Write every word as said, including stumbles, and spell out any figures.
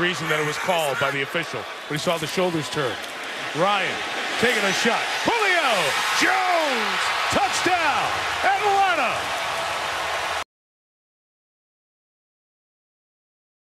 reason that it was called by the official when he saw the shoulders turn. Ryan taking a shot. Julio Jones!